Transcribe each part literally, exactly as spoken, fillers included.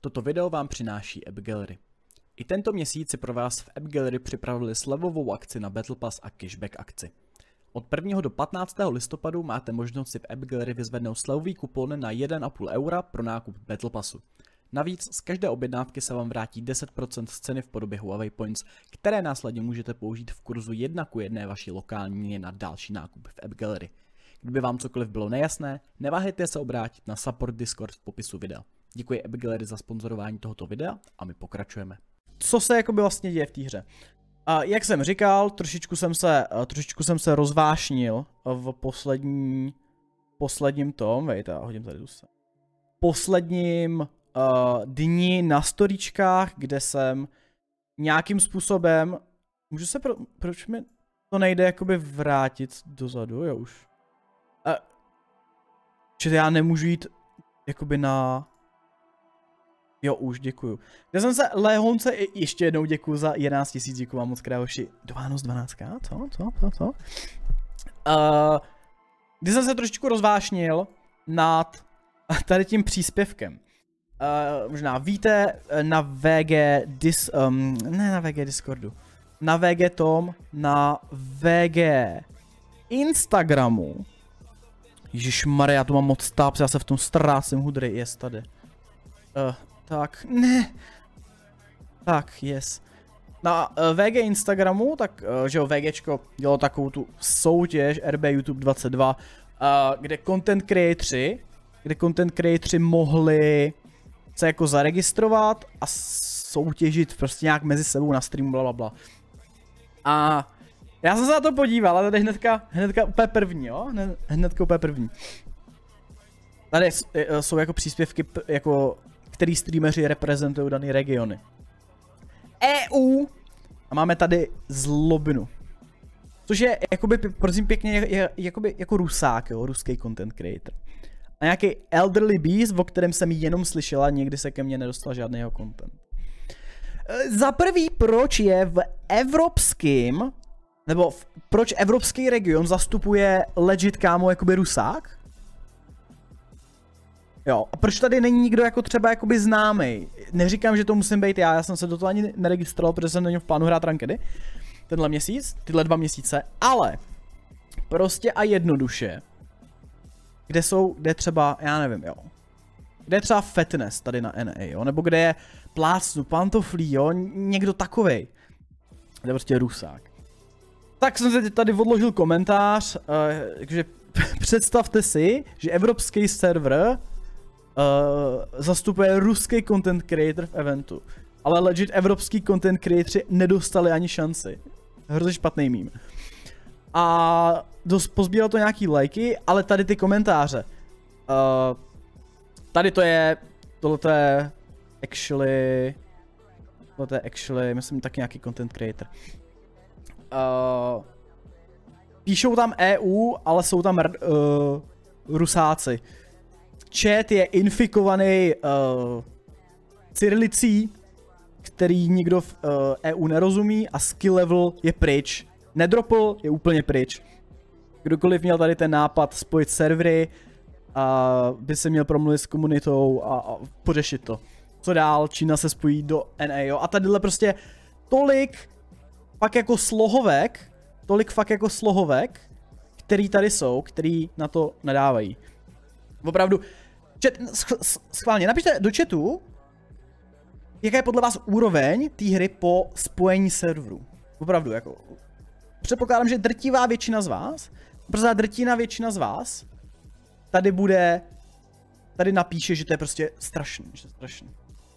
Toto video vám přináší AppGallery. I tento měsíc si pro vás v AppGallery připravili slevovou akci na Battle Pass a cashback akci. Od prvního do patnáctého listopadu máte možnost si v AppGallery vyzvednout slevový kupon na jedna a půl eura pro nákup Battle Passu. Navíc z každé objednávky se vám vrátí deset procent z ceny v podobě Huawei Points, které následně můžete použít v kurzu jedna ku jedné vaší lokální měny na další nákup v AppGallery. Kdyby vám cokoliv bylo nejasné, neváhejte se obrátit na support Discord v popisu videa. Děkuji AppGallery za sponzorování tohoto videa a my pokračujeme. Co se jakoby vlastně děje v té hře? Uh, jak jsem říkal, trošičku jsem se, uh, trošičku jsem se rozvášnil v poslední, posledním tom, vejte, já hodím tady se. Posledním uh, dni na storíčkách, kde jsem nějakým způsobem, můžu se, pro, proč mi to nejde jakoby vrátit dozadu, jo už. Uh, že já nemůžu jít jakoby na... Jo, už, děkuju. Já jsem se Lehonce, ještě jednou děkuju za jedenáct tisíc, děkuju vám moc krát, hoši. Do Vánoc dvanáct, co, co, co, co? Uh, kdy jsem se trošičku rozvášnil nad tady tím příspěvkem. Uh, možná víte, na V G Dis, um, ne na V G Discordu, na V G Tom, na V G Instagramu. Ježišmarja, já tu mám moc táps, já se v tom ztrácím hudry, jest tady. Uh, tak, ne. Tak, yes. Na uh, V G Instagramu, tak, uh, že jo, VGčko dělalo takovou tu soutěž R B YouTube dvacet dva, uh, kde content creatoři, kde content creatoři mohli se jako zaregistrovat a soutěžit prostě nějak mezi sebou na streamu, blablabla. A já jsem se na to podíval, ale tady hnedka, hnedka úplně první, jo? Hnedka úplně první. Tady jsou jako příspěvky, jako, který streameři reprezentují dané regiony. E U a máme tady Zlobinu. Což je, jakoby, prosím pěkně, je, je, jakoby, jako Rusák, jo, ruský content creator. A nějaký Elderly Beast, o kterém jsem jenom slyšela, nikdy se ke mně nedostal žádný jeho content. Za prvý, proč je v evropským, nebo v, proč evropský region zastupuje legit kámo jakoby Rusák? Jo, a proč tady není nikdo jako třeba jakoby známý? Neříkám, že to musím být já, já jsem se do toho ani neregistroval, protože jsem neměl v plánu hrát rankedy tenhle měsíc, tyhle dva měsíce, ale prostě a jednoduše, kde jsou, kde třeba, já nevím, jo, kde je třeba Fatness tady na N A, jo, nebo kde je Plácnu, Pantoflí, jo, někdo takovej, kde je prostě Rusák. Tak jsem si tady odložil komentář, uh, že představte si, že evropský server Uh, zastupuje ruský content creator v eventu. Ale legit evropský content creatoři nedostali ani šanci. Hrozně špatný mím. A dost pozbíral to nějaký lajky, ale tady ty komentáře. Uh, tady to je, tohle je actually, tohle je actually, myslím taky nějaký content creator. Uh, píšou tam E U, ale jsou tam uh, Rusáci. Chat je infikovaný uh, cyrilicí, který nikdo v uh, E U nerozumí a skill level je pryč. Nedropl je úplně pryč. Kdokoliv měl tady ten nápad spojit servery, uh, by se měl promluvit s komunitou a, a pořešit to. Co dál? Čína se spojí do N A, jo? A tadyhle prostě tolik fakt jako slohovek, tolik fakt jako slohovek, který tady jsou, který na to nedávají. Opravdu, chat, schválně, napište do chatu, jaká je podle vás úroveň té hry po spojení serverů. Opravdu, jako, předpokládám, že drtivá většina z vás, protože drtivá většina z vás, tady bude, tady napíše, že to je prostě strašný, že to je strašný.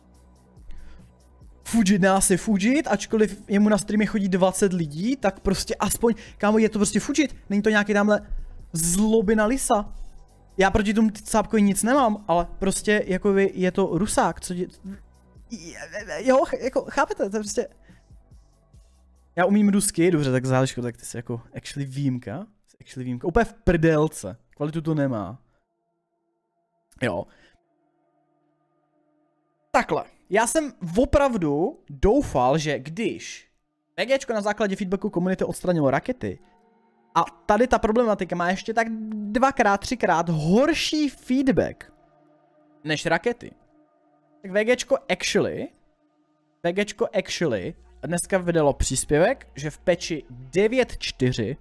Fujit nás je Fujit, ačkoliv jemu na streamě chodí dvacet lidí, tak prostě aspoň, kámo, je to prostě Fujit, není to nějaký tamhle Zlobina Lisa. Já proti tomu cápkovi nic nemám, ale prostě jako vy, je to Rusák, co dě... Jo, jako chápete, to je prostě... Já umím rusky, dobře, tak záliško, tak ty jsi jako actually výjimka, actually výjimka, úplně v prdelce, kvalitu to nemá. Jo. Takhle, já jsem opravdu doufal, že když VGčko na základě feedbacku komunity odstranilo rakety, a tady ta problematika má ještě tak dvakrát, třikrát horší feedback než rakety. Tak VGčko actually, VGčko actually dneska vydalo příspěvek, že v patchi devět tečka čtyři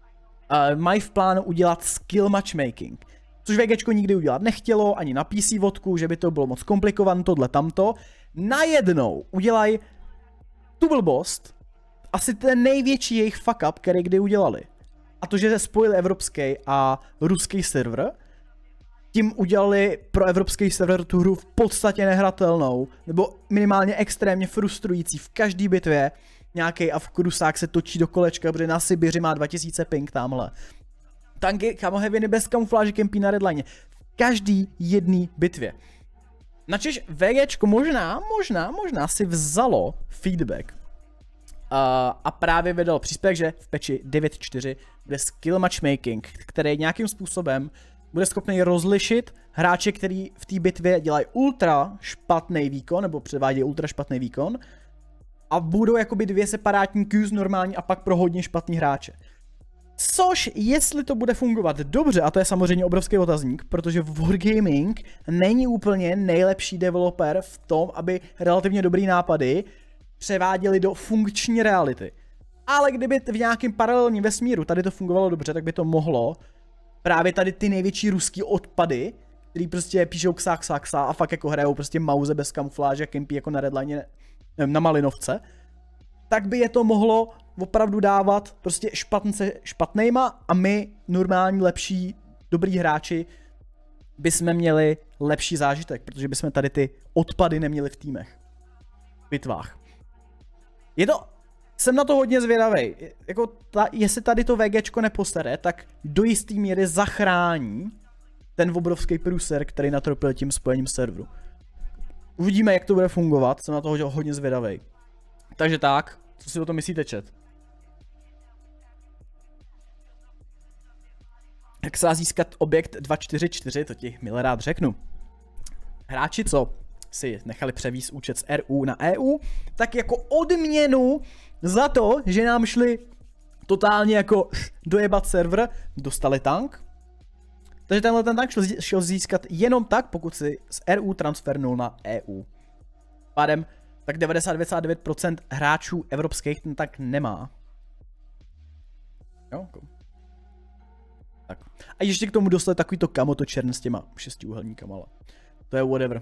uh, mají v plánu udělat skill matchmaking. Což VGčko nikdy udělat nechtělo, ani na P C vodku, že by to bylo moc komplikované, tohle tamto. Najednou udělají tu blbost, asi ten největší jejich fuck up, který kdy udělali. A to, že se spojili evropský a ruský server, tím udělali pro evropský server tu hru v podstatě nehratelnou, nebo minimálně extrémně frustrující. V každý bitvě nějaký avkrusák se točí do kolečka, protože na Sibiři má dva tisíce ping tamhle. Tanky Camo Heavy bez kamufláže kempí na redline. V každý jedný bitvě. Načež VGčko možná, možná, možná si vzalo feedback. Uh, a právě vydal příspěvek, že v patchi devět tečka čtyři bude skill matchmaking, který nějakým způsobem bude schopný rozlišit hráče, který v té bitvě dělají ultra špatný výkon, nebo předvádějí ultra špatný výkon, a budou jakoby dvě separátní queues normální a pak pro hodně špatný hráče. Což, jestli to bude fungovat dobře, a to je samozřejmě obrovský otazník, protože Wargaming není úplně nejlepší developer v tom, aby relativně dobrý nápady převáděli do funkční reality. Ale kdyby v nějakém paralelním vesmíru tady to fungovalo dobře, tak by to mohlo právě tady ty největší ruský odpady, který prostě píšou ksá, ksá, ksá a fakt jako hrajou prostě mauze bez kamufláže, kempí jako na redline, na Malinovce, tak by je to mohlo opravdu dávat prostě špatnce špatnejma a my, normální, lepší, dobrý hráči, bychom měli lepší zážitek, protože bychom tady ty odpady neměli v týmech, v bitvách. Je to, jsem na to hodně zvědavej, jako ta, jestli tady to VGčko nepostare, tak do jistý míry zachrání ten obrovský průser, který natropil tím spojením serveru. Uvidíme, jak to bude fungovat, jsem na to hodně, hodně zvědavej. Takže tak, co si o tom myslíte, chat? Jak se dá získat objekt dva čtyři čtyři, to ti milé rád řeknu. Hráči, co si nechali převízt účet z R U na E U, tak jako odměnu za to, že nám šli totálně jako dojebat server, dostali tank. Takže tenhle ten tank šel, šel získat jenom tak, pokud si z R U transfernul na E U. Pádem, tak devadesát devět celá devět procent hráčů evropských ten tank nemá. Jo, cool. Tak. A ještě k tomu dostali takovýto kamoto čern s těma šestiúhelníkama, ale to je whatever.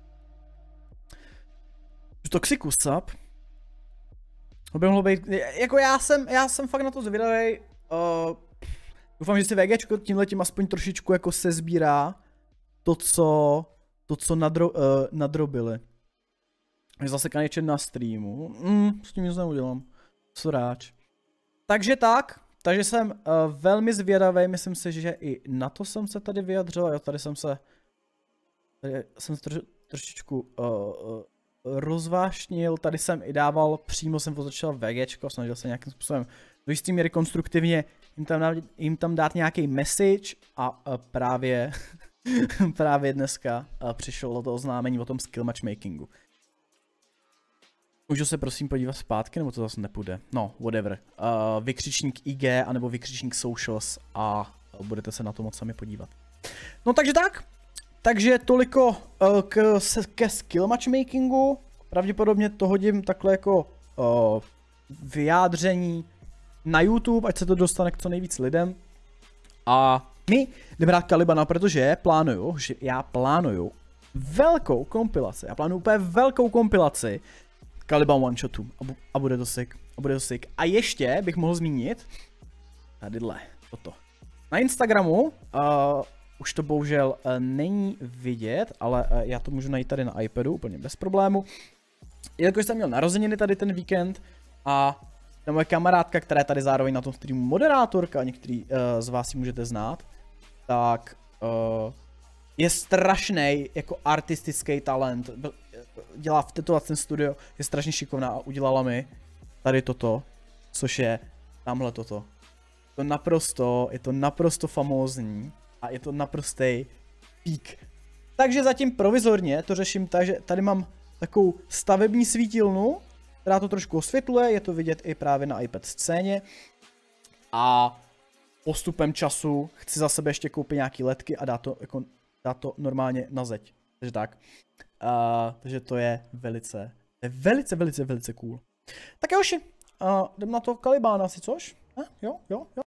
Toxicus, sap? To by mohlo být, jako já jsem, já jsem fakt na to zvědavej. Uh, doufám, že si VGčko tímhletím aspoň trošičku jako se sbírá to, co, to, co nadro, uh, nadrobili. Je zase kanečen na streamu, mm, s tím nic neudělám, sráč. Takže tak, takže jsem uh, velmi zvědavý, myslím si, že i na to jsem se tady vyjadřil, jo, tady jsem se, tady jsem se troši, trošičku uh, uh, rozvášnil, tady jsem i dával, přímo jsem otočil VGčko, snažil se nějakým způsobem do jistý míry konstruktivně jim tam, dát, jim tam dát nějaký message a uh, právě, právě dneska uh, přišlo to oznámení o tom skill matchmakingu. Můžu se prosím podívat zpátky, nebo to zase nepůjde? No, whatever. Uh, vykřičník I G anebo vykřičník socials a budete se na to moc sami podívat. No takže tak. Takže toliko uh, k, ke skill matchmakingu. Pravděpodobně to hodím takhle jako uh, vyjádření na YouTube, ať se to dostane k co nejvíc lidem. A my jdeme hrát Kalibana, protože plánuju, že já plánuju velkou kompilaci. Já plánuju úplně velkou kompilaci Caliban one shotu a, bu a bude to sick, a bude to sick. A ještě bych mohl zmínit tadyhle, toto. Na Instagramu, uh, už to bohužel uh, není vidět, ale uh, já to můžu najít tady na iPadu úplně bez problému. Jelikož jsem měl narozeniny tady ten víkend a ta moje kamarádka, která je tady zároveň na tom streamu moderátorka, některý uh, z vás ji můžete znát, tak uh, je strašný jako artistický talent. Dělá v tetovacím studio, je strašně šikovná a udělala mi tady toto, což je tamhle toto. To naprosto, je to naprosto famózní a je to naprostý pík. Takže zatím provizorně to řeším tak, že tady mám takovou stavební svítilnu, která to trošku osvětluje, je to vidět i právě na iPad scéně. A postupem času chci za sebe ještě koupit nějaký ledky a dát to, jako, dát to normálně na zeď. Takže tak. takže to je velice, to je velice, velice, velice cool. Tak joši, uh, jdem na to Kalibána asi, což? Eh, jo, jo, jo.